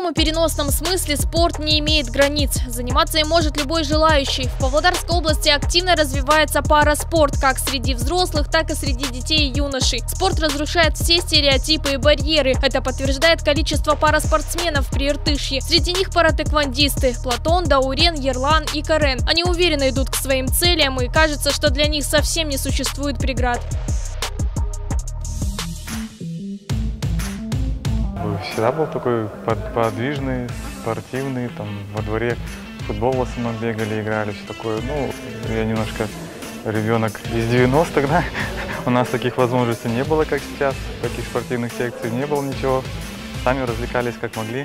прямом и переносном смысле спорт не имеет границ. Заниматься им может любой желающий. В Павлодарской области активно развивается параспорт как среди взрослых, так и среди детей и юношей. Спорт разрушает все стереотипы и барьеры. Это подтверждает количество параспортсменов при Иртышье. Среди них паратэквондисты – Платон, Даурен, Ерлан и Карен. Они уверенно идут к своим целям, и кажется, что для них совсем не существует преград. Всегда был такой подвижный, спортивный, там во дворе футбол в основном бегали, играли, все такое. Ну, я немножко ребенок из 90-х, да? У нас таких возможностей не было, как сейчас, таких спортивных секций не было ничего. Сами развлекались как могли.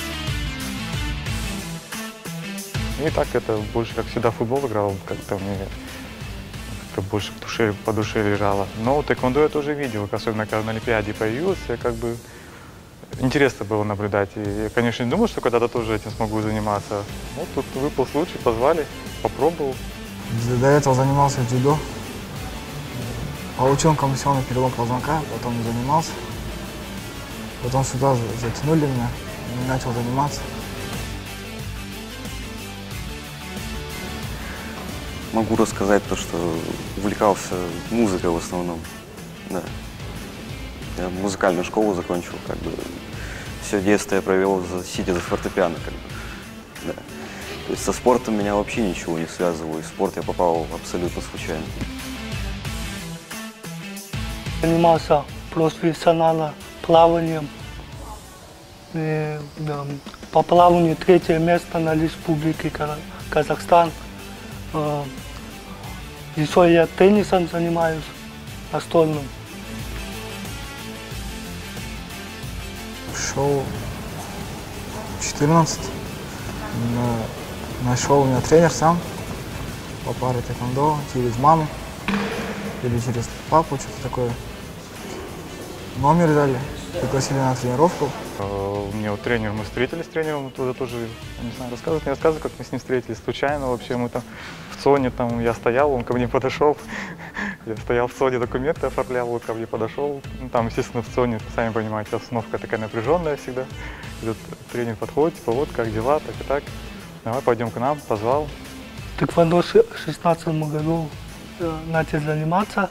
И так это больше как всегда футбол играл, как-то мне больше по душе лежало. Но тэквондо я тоже видел, особенно когда на Олимпиаде появился, как бы интересно было наблюдать. И я, конечно, не думал, что когда-то тоже этим смогу заниматься. Вот тут выпал случай, позвали, попробовал. До этого занимался дзюдо. Получил комиссионный перелом позвонка, потом не занимался. Потом сюда затянули меня, и начал заниматься. Могу рассказать то, что увлекался музыкой в основном. Да. Я музыкальную школу закончил, как бы все детство я провел, сидя за фортепиано, как бы. Да. То есть со спортом меня вообще ничего не связывало, и в спорт я попал абсолютно случайно. Занимался профессионально плаванием. И, да, по плаванию 3-е место на Республике Казахстан. Еще я теннисом занимаюсь, настольным. Шел 14. Нашел у меня тренер сам по паре тэквондо через маму или через папу, что-то такое. Номер дали, пригласили на тренировку. Мне вот тренер, мы встретились с тренером, тоже, не знаю, рассказывать, не рассказывать, как мы с ним встретились, случайно вообще. Мы там в ЦОНе, там я стоял, он ко мне подошел. Я стоял в ЦОНе, документы оформлял, он ко мне подошел. Ну, там, естественно, в ЦОНе, сами понимаете, обстановка такая напряженная всегда. И тут тренер подходит, типа, вот, как дела, так и так. Давай пойдем к нам, позвал. Тэквондо в 2016 году начал заниматься.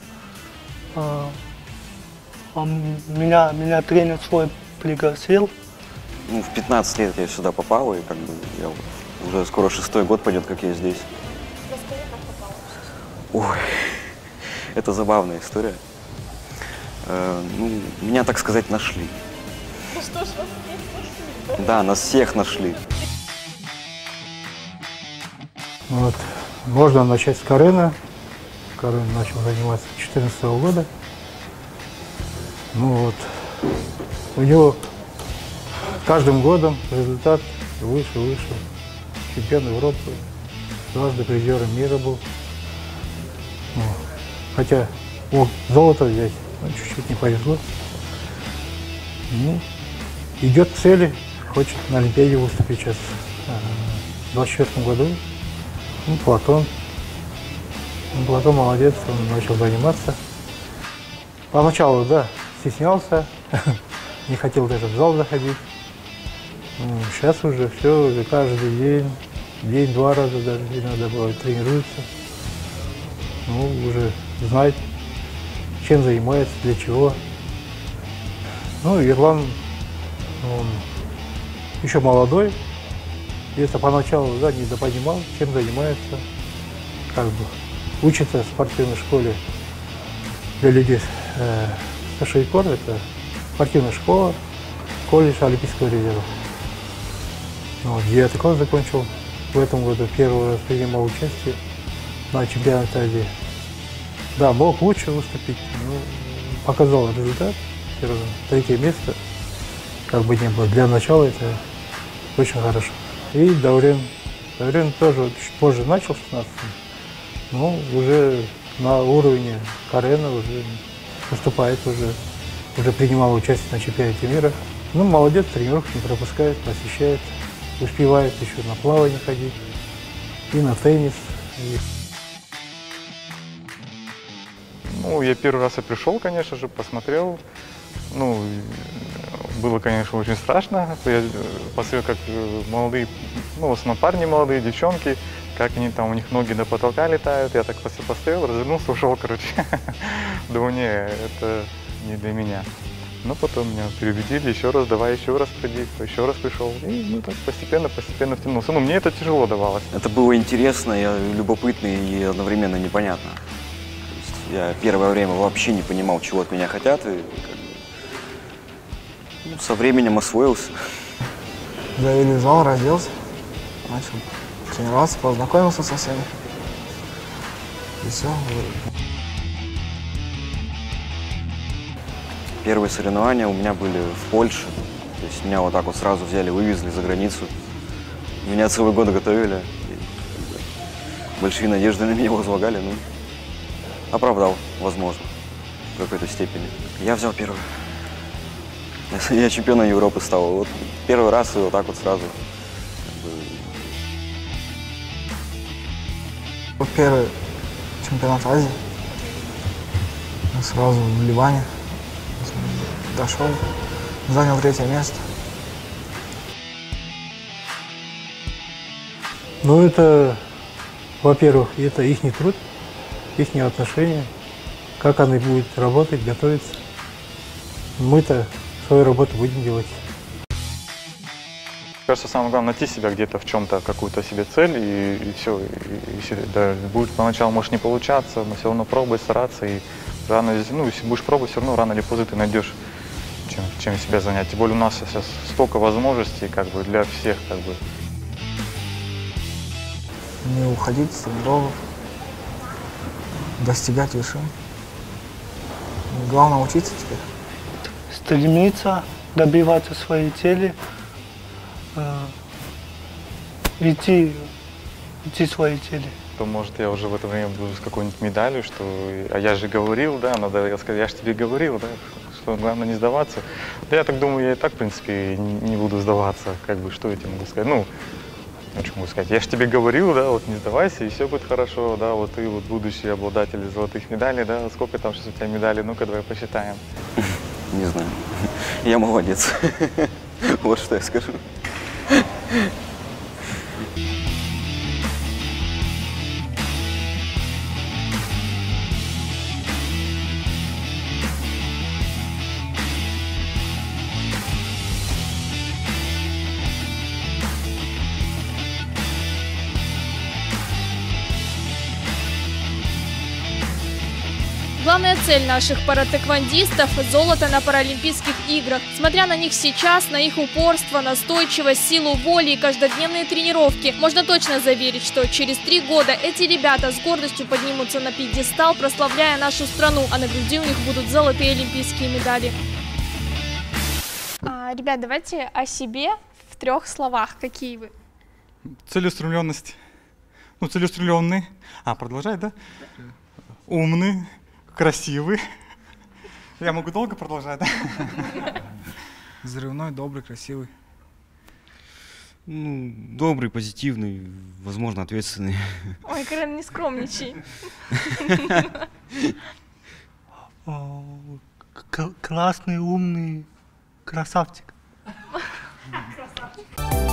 Меня тренер свой пригласил. Ну, в 15 лет я сюда попал, и как бы я уже скоро 6-й год пойдет, как я здесь. Расскажи, как попал. Ой, это забавная история. Ну, меня, так сказать, нашли. Ну что ж, вас всех нашли. Да, нас всех нашли. Вот. Можно начать с Карена. Карен начал заниматься с 2014 года. Ну вот, у него каждым годом результат выше. Чемпион Европы, дважды призером мира был. Ну, хотя мог золото взять, но чуть-чуть не повезло. Ну, идет к цели, хочет на Олимпиаде выступить сейчас в 2024 году. Ну, Платон молодец, он начал заниматься. Поначалу, да, стеснялся, не хотел даже в зал заходить. Ну, сейчас уже все, уже каждый день, 2 раза даже иногда бывает, тренируется. Ну, уже знает, чем занимается, для чего. Ну, Ерлан, он еще молодой, где-то поначалу, да, недопонимал, чем занимается, как бы учится в спортивной школе для людей Сашейкор, это спортивная школа, колледж Олимпийского резерва. Ну, 9-й класс закончил. В этом году первый раз принимал участие на чемпионате Азии. Да, мог лучше выступить, но показал результат. 3-е место, как бы не было. Для начала это очень хорошо. И Даурен тоже чуть позже начал, 16-м, но уже на уровне Карена уже выступает, уже принимал участие на чемпионате мира. Ну, молодец, тренировки не пропускает, посещает, успевает еще на плавание ходить и на теннис. Ну, я первый раз и пришел, конечно же, посмотрел. Ну, было, конечно, очень страшно. Я посмотрел, как молодые, ну, в основном парни молодые, девчонки, как они там, у них ноги до потолка летают. Я так посмотрел, развернулся, ушел, короче. Думаю, не, это не для меня. Но потом меня переубедили, еще раз, давай еще раз ходи, еще раз пришел. И ну, так постепенно втянулся. Ну, мне это тяжело давалось. Это было интересно, и любопытно и одновременно непонятно. То есть я первое время вообще не понимал, чего от меня хотят, и как бы, ну, со временем освоился. Завели зал, разделся, начал тренироваться, познакомился со всеми. И все. Первые соревнования у меня были в Польше. То есть меня вот так вот сразу взяли, вывезли за границу. Меня целый год готовили. И большие надежды на меня возлагали, ну, оправдал, возможно, в какой-то степени. Я взял первый. Я чемпионом Европы стал. Вот первый раз и вот так вот сразу. Первый чемпионат Азии. Сразу в Ливане. Дошел, занял 3-е место. Ну, это, во-первых, это их труд, их отношения, как они будут работать, готовиться. Мы-то свою работу будем делать. Кажется, самое главное найти себя где-то в чем-то, какую-то себе цель, и все. Да, будет поначалу может не получаться, но все равно пробовать, стараться. И рано, ну, если будешь пробовать, все равно рано или поздно ты найдешь, чем себя занять. Тем более у нас сейчас столько возможностей как бы, для всех. Как бы. Не уходить с тренировок, достигать вершин. Главное учиться теперь. Стремиться добиваться своей цели, идти своей цели. То, может, я уже в это время буду с какой-нибудь медалью, что а я же говорил, да, надо я сказать, я же тебе говорил, да, что главное не сдаваться. Да я так думаю, я и так, в принципе, не буду сдаваться, как бы, что я тебе могу сказать. Ну, что могу сказать, я же тебе говорил, да, вот не сдавайся, и все будет хорошо, да, вот ты вот будущий обладатель золотых медалей, да, сколько там сейчас у тебя медалей, ну-ка, давай посчитаем. Не знаю. Я молодец. Вот что я скажу. Главная цель наших паратэквондистов – золото на Паралимпийских играх. Смотря на них сейчас, на их упорство, настойчивость, силу воли и каждодневные тренировки, можно точно заверить, что через 3 года эти ребята с гордостью поднимутся на пьедестал, прославляя нашу страну, а на груди у них будут золотые олимпийские медали. Ребят, давайте о себе в 3 словах. Какие вы? Целеустремленность. Ну, целеустремленный. Продолжай, да? Умный. Красивый. Я могу долго продолжать, да? Взрывной, добрый, красивый. Ну, добрый, позитивный, возможно, ответственный. Ой, Карен, не скромничай. Классный, умный, красавчик. Красавчик.